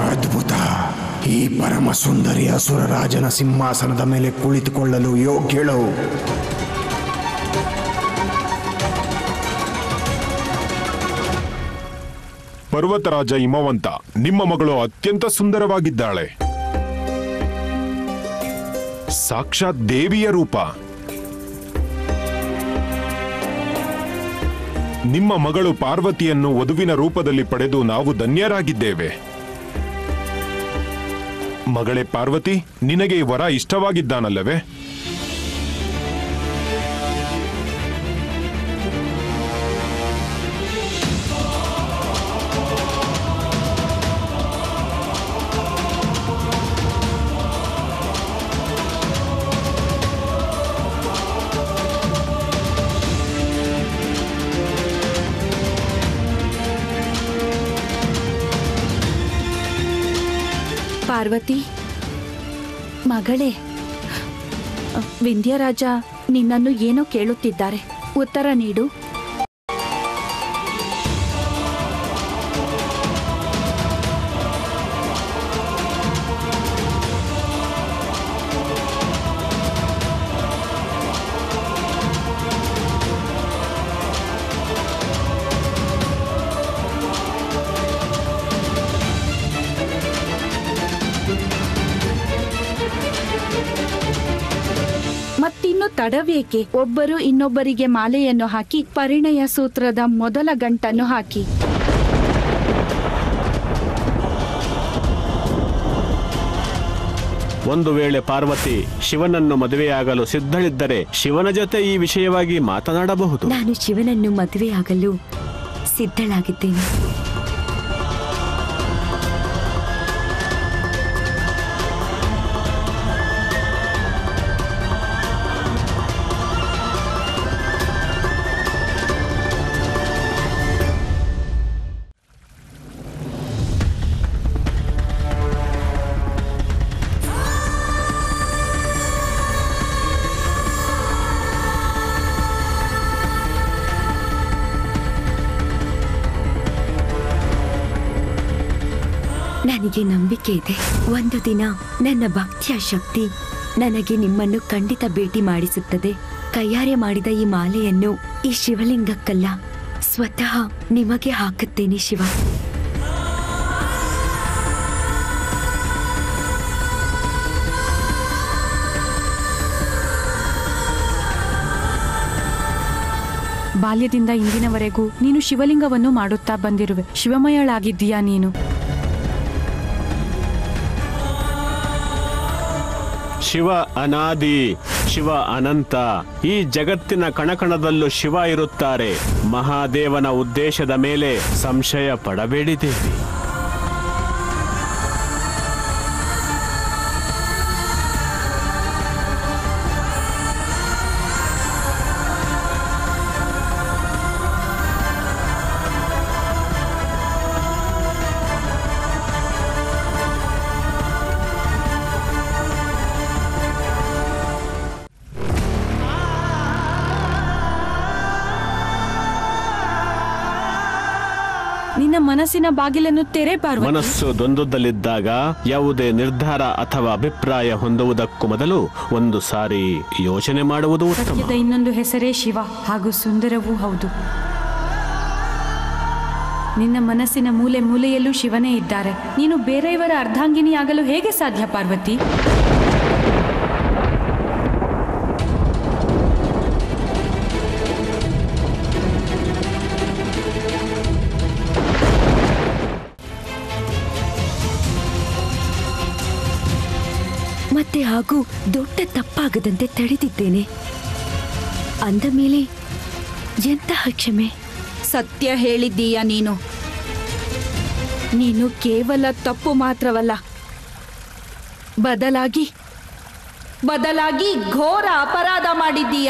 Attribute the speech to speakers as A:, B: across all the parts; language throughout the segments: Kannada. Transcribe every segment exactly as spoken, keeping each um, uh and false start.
A: ಅದ್ಭುತ. ಈ ಪರಮ ಸುಂದರಿ ಅಸುರರಾಜನ ಸಿಂಹಾಸನದ ಮೇಲೆ ಕುಳಿತುಕೊಳ್ಳಲು ಯೋಗ್ಯಳು.
B: ಪರ್ವತರಾಜ ಹಿಮವಂತ, ನಿಮ್ಮ ಮಗಳು ಅತ್ಯಂತ ಸುಂದರವಾಗಿದ್ದಾಳೆ. ಸಾಕ್ಷಾತ್ ದೇವಿಯ ರೂಪ. ನಿಮ್ಮ ಮಗಳು ಪಾರ್ವತಿಯನ್ನು ವಧುವಿನ ರೂಪದಲ್ಲಿ ಪಡೆದು ನಾವು ಧನ್ಯರಾಗಿದ್ದೇವೆ. ಮಗಳೇ ಪಾರ್ವತಿ, ನಿನಗೆ ಈ ವರ ಇಷ್ಟವಾಗಿದ್ದಾನಲ್ಲವೇ?
C: ಪಾರ್ವತಿ ಮಗಳೇ, ವಿಂಧ್ಯರಾಜ ನಿನ್ನನ್ನು ಏನೋ ಕೇಳುತ್ತಿದ್ದಾರೆ, ಉತ್ತರ ನೀಡು. ಮತ್ತಿನ್ನು ತಡವೇಕೆ? ಒಬ್ಬರು ಇನ್ನೊಬ್ಬರಿಗೆ ಮಾಲೆಯನ್ನು ಹಾಕಿ ಪರಿಣಯ ಸೂತ್ರದ ಮೊದಲ ಗಂಟನ್ನು ಹಾಕಿ.
D: ಒಂದು ವೇಳೆ ಪಾರ್ವತಿ ಶಿವನನ್ನು ಮದುವೆಯಾಗಲು ಸಿದ್ಧಳಿದ್ದರೆ ಶಿವನ ಜೊತೆ ಈ ವಿಷಯವಾಗಿ ಮಾತನಾಡಬಹುದು.
E: ನಾನು ಶಿವನನ್ನು ಮದುವೆಯಾಗಲು ಸಿದ್ಧಳಾಗಿದ್ದೇನೆ. ನನಗೆ ನಂಬಿಕೆ ಇದೆ, ಒಂದು ದಿನ ನನ್ನ ಭಕ್ತಿಯ ಶಕ್ತಿ ನನಗೆ ನಿಮ್ಮನ್ನು ಖಂಡಿತ ಭೇಟಿ ಮಾಡಿಸುತ್ತದೆ. ಕೈಯಾರೆ ಮಾಡಿದ ಈ ಮಾಲೆಯನ್ನು ಈ ಶಿವಲಿಂಗಕ್ಕಲ್ಲ, ಸ್ವತಃ ನಿಮಗೆ ಹಾಕುತ್ತೇನೆ ಶಿವ.
C: ಬಾಲ್ಯದಿಂದ ಇಂದಿನವರೆಗೂ ನೀನು ಶಿವಲಿಂಗವನ್ನು ಮಾಡುತ್ತಾ ಬಂದಿರುವೆ. ಶಿವಮಯಳಾಗಿದ್ದೀಯಾ ನೀನು.
D: ಶಿವ ಅನಾದಿ, ಶಿವ ಅನಂತ. ಈ ಜಗತ್ತಿನ ಕಣಕಣದಲ್ಲೂ ಶಿವ ಇರುತ್ತಾರೆ. ಮಹಾದೇವನ ಉದ್ದೇಶದ ಮೇಲೆ ಸಂಶಯ ಪಡಬೇಡಿ ದೇವಿ.
C: ನಿನ್ನ ಮನಸ್ಸಿನ ಬಾಗಿಲನ್ನು ತೆರೆ ಪಾರ್ವತಿ.
D: ಮನಸ್ಸು ದ್ವಂದ್ವದಲ್ಲಿದ್ದಾಗ ಯಾವುದೇ ನಿರ್ಧಾರ ಅಥವಾ ಅಭಿಪ್ರಾಯ ಹೊಂದುವುದಕ್ಕೂ ಮೊದಲು ಒಂದು ಸಾರಿ ಯೋಚನೆ ಮಾಡುವುದು ಉತ್ತಮ.
C: ಸತ್ಯದ ಇನ್ನೊಂದು ಹೆಸರೇ ಶಿವ, ಹಾಗೂ ಸುಂದರವೂ ಹೌದು. ನಿನ್ನ ಮನಸ್ಸಿನ ಮೂಲೆ ಮೂಲೆಯಲ್ಲೂ ಶಿವನೇ ಇದ್ದಾರೆ. ನೀನು ಬೇರೆಯವರ ಅರ್ಧಾಂಗಿನಿಯಾಗಲು ಹೇಗೆ ಸಾಧ್ಯ ಪಾರ್ವತಿ?
E: ಮತ್ತೆ ಹಾಗೂ ದೊಡ್ಡ ತಪ್ಪಾಗದಂತೆ ತಡೆದಿದ್ದೇನೆ. ಅಂದ ಮೇಲೆ ಎಂತಹ ಕ್ಷಮೆ?
C: ಸತ್ಯ ಹೇಳಿದ್ದೀಯ ನೀನು. ನೀನು ಕೇವಲ ತಪ್ಪು ಮಾತ್ರವಲ್ಲ, ಬದಲಾಗಿ ಬದಲಾಗಿ ಘೋರ ಅಪರಾಧ ಮಾಡಿದ್ದೀಯ.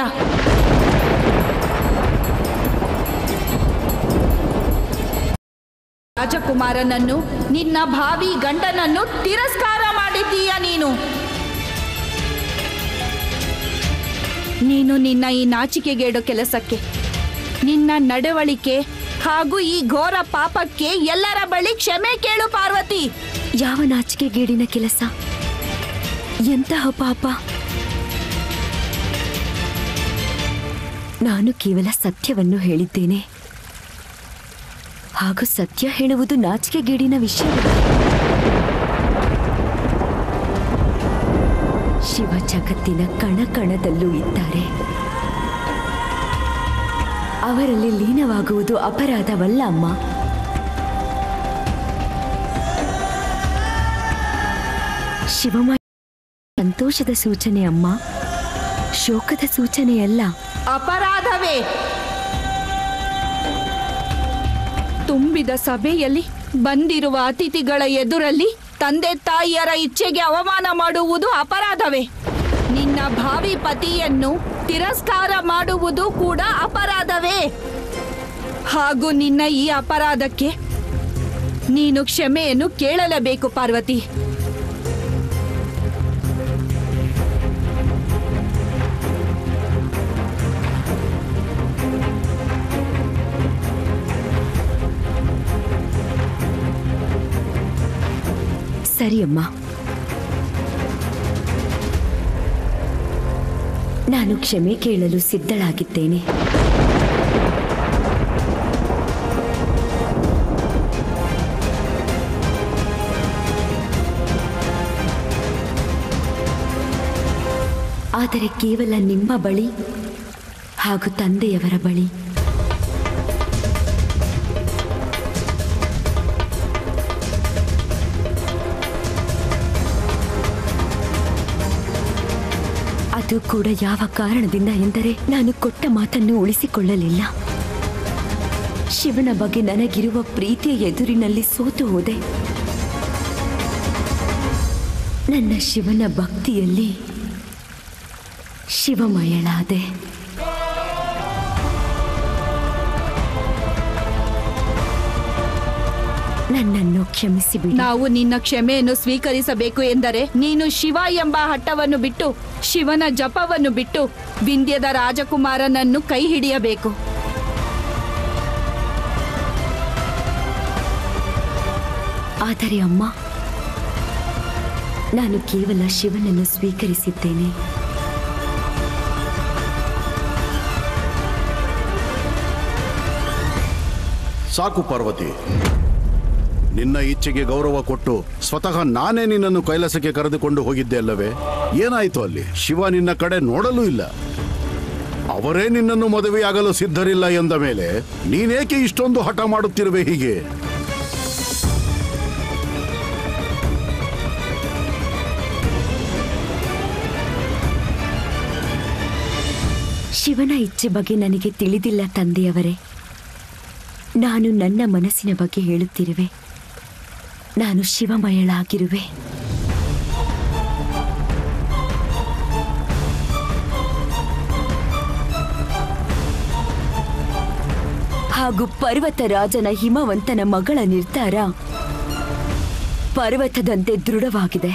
C: ರಾಜಕುಮಾರನನ್ನು, ನಿನ್ನ ಭಾವಿ ಗಂಡನನ್ನು ತಿರಸ್ಕಾರ ಮಾಡಿದ್ದೀಯ ನೀನು. ನೀನು ನಿನ್ನ ಈ ನಾಚಿಕೆಗೇಡು ಕೆಲಸಕ್ಕೆ, ನಿನ್ನ ನಡವಳಿಕೆ ಹಾಗೂ ಈ ಘೋರ ಪಾಪಕ್ಕೆ ಎಲ್ಲರ ಬಳಿ ಕ್ಷಮೆ ಕೇಳು ಪಾರ್ವತಿ.
E: ಯಾವ ನಾಚಿಕೆಗೇಡಿನ ಕೆಲಸ, ಎಂತಹ ಪಾಪ. ನಾನು ಕೇವಲ ಸತ್ಯವನ್ನು ಹೇಳಿದ್ದೇನೆ, ಹಾಗೂ ಸತ್ಯ ಹೇಳುವುದು ನಾಚಿಕೆಗೇಡಿನ ವಿಷಯವಲ್ಲ. ಶಿವ ಜಗತ್ತಿನ ಕಣ ಕಣದಲ್ಲೂ ಇದ್ದಾರೆ. ಅವರಲ್ಲಿ ಲೀನವಾಗುವುದು ಅಪರಾಧವಲ್ಲ ಅಮ್ಮ. ಶಿವಮಯ ಸಂತೋಷದ ಸೂಚನೆ ಅಮ್ಮ, ಶೋಕದ ಸೂಚನೆಯಲ್ಲ.
C: ಅಪರಾಧವೇ. ತುಂಬಿದ ಸಭೆಯಲ್ಲಿ ಬಂದಿರುವ ಅತಿಥಿಗಳ ಎದುರಲ್ಲಿ ತಂದೆ ತಾಯಿಯರ ಇಚ್ಛೆಗೆ ಅವಮಾನ ಮಾಡುವುದು ಅಪರಾಧವೇ. ನಿನ್ನ ಭಾವಿ ಪತಿಯನ್ನು ತಿರಸ್ಕಾರ ಮಾಡುವುದು ಕೂಡ ಅಪರಾಧವೇ. ಹಾಗೂ ನಿನ್ನ ಈ ಅಪರಾಧಕ್ಕೆ ನೀನು ಕ್ಷಮೆಯನ್ನು ಕೇಳಲೇಬೇಕು ಪಾರ್ವತಿ.
E: ಸರಿ ಅಮ್ಮ, ನಾನು ಕ್ಷಮೆ ಕೇಳಲು ಸಿದ್ಧಳಾಗಿದ್ದೇನೆ. ಆದರೆ ಕೇವಲ ನಿಮ್ಮ ಬಳಿ ಹಾಗೂ ತಂದೆಯವರ ಬಳಿ. ಅದು ಕೂಡ ಯಾವ ಕಾರಣದಿಂದ ಎಂದರೆ ನಾನು ಕೊಟ್ಟ ಮಾತನ್ನು ಉಳಿಸಿಕೊಳ್ಳಲಿಲ್ಲ. ಶಿವನ ಬಗ್ಗೆ ನನಗಿರುವ ಪ್ರೀತಿಯ ಎದುರಿನಲ್ಲಿ ಸೋತು ಹೋದೆ. ನನ್ನ ಶಿವನ ಭಕ್ತಿಯಲ್ಲಿ ಶಿವಮಯಳಾದೆ. ನನ್ನನ್ನು ಕ್ಷಮಿಸಿಬಿಡಿ.
C: ನಾವು ನಿನ್ನ ಕ್ಷಮೆಯನ್ನು ಸ್ವೀಕರಿಸಬೇಕು ಎಂದರೆ ನೀನು ಶಿವ ಎಂಬ ಹಠವನ್ನು ಬಿಟ್ಟು, ಶಿವನ ಜಪವನ್ನು ಬಿಟ್ಟು ವಿಂಧ್ಯದ ರಾಜಕುಮಾರನನ್ನು ಕೈ ಹಿಡಿಯಬೇಕು.
E: ಆದರೆ ಅಮ್ಮ, ನಾನು ಕೇವಲ ಶಿವನನ್ನು ಸ್ವೀಕರಿಸಿದ್ದೇನೆ.
F: ಸಾಕು ಪಾರ್ವತಿ, ನಿನ್ನ ಇಚ್ಛೆಗೆ ಗೌರವ ಕೊಟ್ಟು ಸ್ವತಃ ನಾನೇ ನಿನ್ನನ್ನು ಕೈಲಾಸಕ್ಕೆ ಕರೆದುಕೊಂಡು ಹೋಗಿದ್ದೆ ಅಲ್ಲವೇ? ಏನಾಯ್ತು ಅಲ್ಲಿ? ಶಿವ ನಿನ್ನ ಕಡೆ ನೋಡಲೂ ಇಲ್ಲ. ಅವರೇ ನಿನ್ನನ್ನು ಮದುವೆಯಾಗಲು ಸಿದ್ಧರಿಲ್ಲ ಎಂದ ಮೇಲೆ ನೀನೇಕೆ ಇಷ್ಟೊಂದು ಹಠ ಮಾಡುತ್ತಿರುವೆ ಹೀಗೆ?
E: ಶಿವನ ಇಚ್ಛೆ ಬಗ್ಗೆ ನನಗೆ ತಿಳಿದಿಲ್ಲ ತಂದೆಯವರೇ. ನಾನು ನನ್ನ ಮನಸ್ಸಿನ ಬಗ್ಗೆ ಹೇಳುತ್ತಿರುವೆ. ನಾನು ಶಿವಮಯಳಾಗಿರುವೆ. ಹಾಗೂ ಪರ್ವತರಾಜನ ಹಿಮವಂತನ ಮಗಳ ನಿರ್ಧಾರ ಪರ್ವತದಂತೆ ದೃಢವಾಗಿದೆ.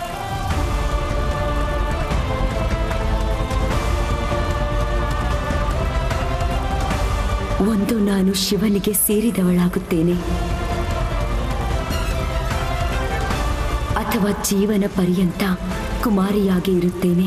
E: ಒಂದು ನಾನು ಶಿವನಿಗೆ ಸೇರಿದವಳಾಗುತ್ತೇನೆ, ಅಥವಾ ಜೀವನ ಪರ್ಯಂತ ಕುಮಾರಿಯಾಗಿ ಇರುತ್ತೇನೆ.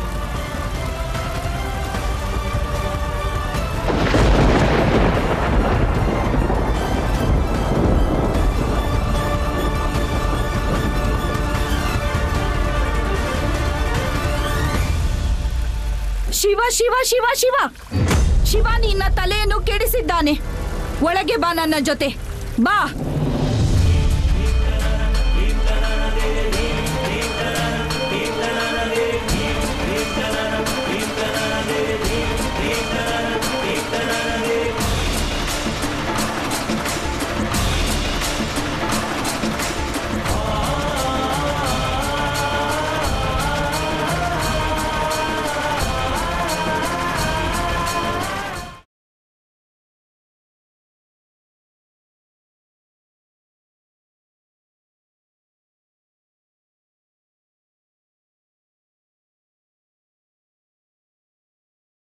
C: ಶಿವ ಶಿವ ಶಿವ ಶಿವ ಶಿವ ನಿನ್ನ ತಲೆಯನ್ನು ಕೆಡಿಸಿದ್ದಾನೆ. ಒಳಗೆ ಬಾ ನನ್ನ ಜೊತೆ ಬಾ.